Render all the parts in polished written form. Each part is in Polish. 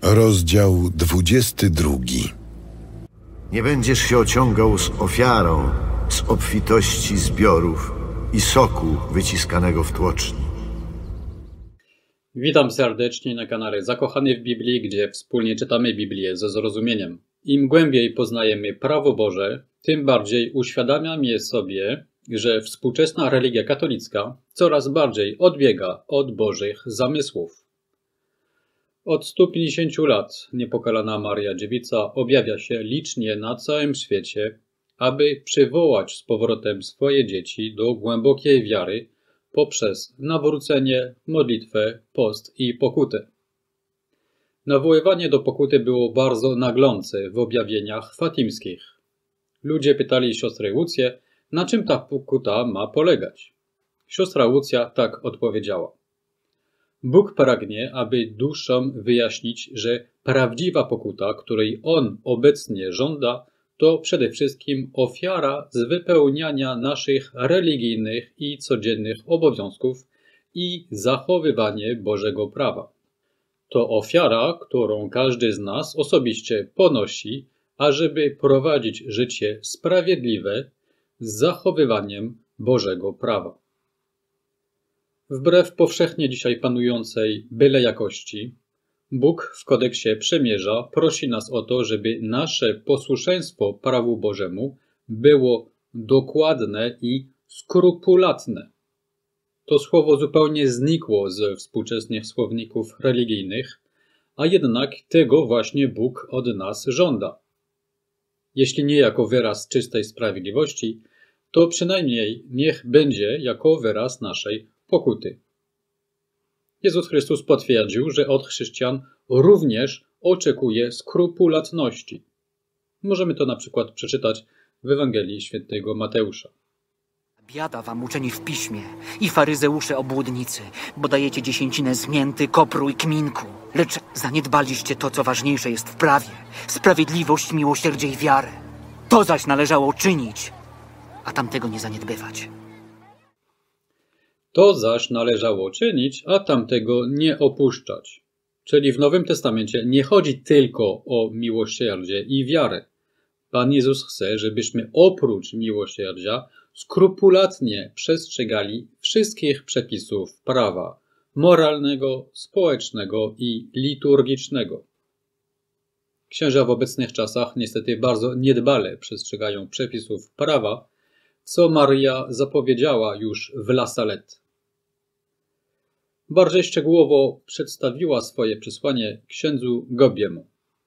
Rozdział 22. Nie będziesz się ociągał z ofiarą, z obfitości zbiorów i soku wyciskanego w tłoczni. Witam serdecznie na kanale Zakochany w Biblii, gdzie wspólnie czytamy Biblię ze zrozumieniem. Im głębiej poznajemy prawo Boże, tym bardziej uświadamiam je sobie, że współczesna religia katolicka coraz bardziej odbiega od Bożych zamysłów. Od 150 lat niepokalana Maria Dziewica objawia się licznie na całym świecie, aby przywołać z powrotem swoje dzieci do głębokiej wiary poprzez nawrócenie, modlitwę, post i pokutę. Nawoływanie do pokuty było bardzo naglące w objawieniach fatimskich. Ludzie pytali siostrę Łucję, na czym ta pokuta ma polegać. Siostra Łucja tak odpowiedziała. Bóg pragnie, aby duszom wyjaśnić, że prawdziwa pokuta, której On obecnie żąda, to przede wszystkim ofiara z wypełniania naszych religijnych i codziennych obowiązków i zachowywanie Bożego prawa. To ofiara, którą każdy z nas osobiście ponosi, ażeby prowadzić życie sprawiedliwe z zachowywaniem Bożego prawa. Wbrew powszechnie dzisiaj panującej byle jakości, Bóg w kodeksie przymierza prosi nas o to, żeby nasze posłuszeństwo prawu Bożemu było dokładne i skrupulatne. To słowo zupełnie znikło ze współczesnych słowników religijnych, a jednak tego właśnie Bóg od nas żąda. Jeśli nie jako wyraz czystej sprawiedliwości, to przynajmniej niech będzie jako wyraz naszej pokuty. Jezus Chrystus potwierdził, że od chrześcijan również oczekuje skrupulatności. Możemy to na przykład przeczytać w Ewangelii Świętego Mateusza. Biada wam uczeni w piśmie i faryzeusze obłudnicy, bo dajecie dziesięcinę z mięty, kopru i kminku. Lecz zaniedbaliście to, co ważniejsze jest w prawie, sprawiedliwość, miłosierdzie i wiarę. To zaś należało czynić, a tamtego nie zaniedbywać. To zaś należało czynić, a tamtego nie opuszczać. Czyli w Nowym Testamencie nie chodzi tylko o miłosierdzie i wiarę. Pan Jezus chce, żebyśmy oprócz miłosierdzia skrupulatnie przestrzegali wszystkich przepisów prawa moralnego, społecznego i liturgicznego. Księża w obecnych czasach niestety bardzo niedbale przestrzegają przepisów prawa, co Maria zapowiedziała już w La Salette. Bardziej szczegółowo przedstawiła swoje przesłanie księdzu Gobiemu.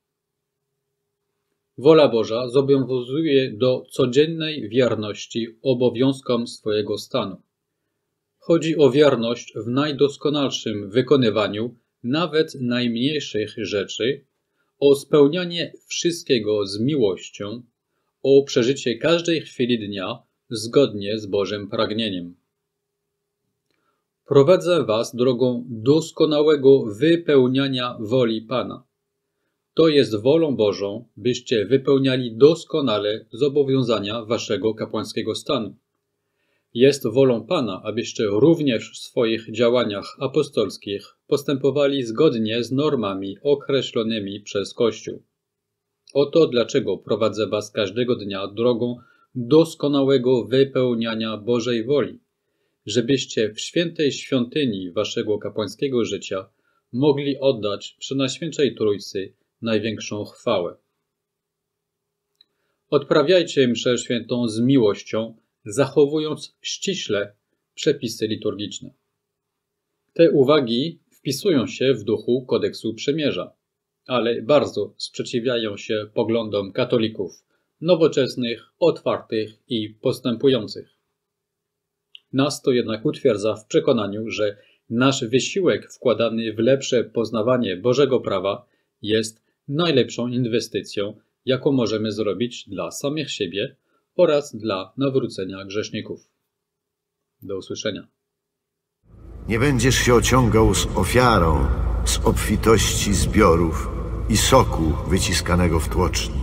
Wola Boża zobowiązuje do codziennej wierności obowiązkom swojego stanu. Chodzi o wierność w najdoskonalszym wykonywaniu nawet najmniejszych rzeczy, o spełnianie wszystkiego z miłością, o przeżycie każdej chwili dnia zgodnie z Bożym pragnieniem. Prowadzę was drogą doskonałego wypełniania woli Pana. To jest wolą Bożą, byście wypełniali doskonale zobowiązania waszego kapłańskiego stanu. Jest wolą Pana, abyście również w swoich działaniach apostolskich postępowali zgodnie z normami określonymi przez Kościół. Oto dlaczego prowadzę was każdego dnia drogą doskonałego wypełniania Bożej woli, żebyście w świętej świątyni waszego kapłańskiego życia mogli oddać Przenajświętszej Trójcy największą chwałę. Odprawiajcie mszę świętą z miłością, zachowując ściśle przepisy liturgiczne. Te uwagi wpisują się w duchu kodeksu przymierza, ale bardzo sprzeciwiają się poglądom katolików, nowoczesnych, otwartych i postępujących. Nas to jednak utwierdza w przekonaniu, że nasz wysiłek wkładany w lepsze poznawanie Bożego prawa jest najlepszą inwestycją, jaką możemy zrobić dla samych siebie oraz dla nawrócenia grzeszników. Do usłyszenia. Nie będziesz się ociągał z ofiarą, z obfitości zbiorów i soku wyciskanego w tłoczni.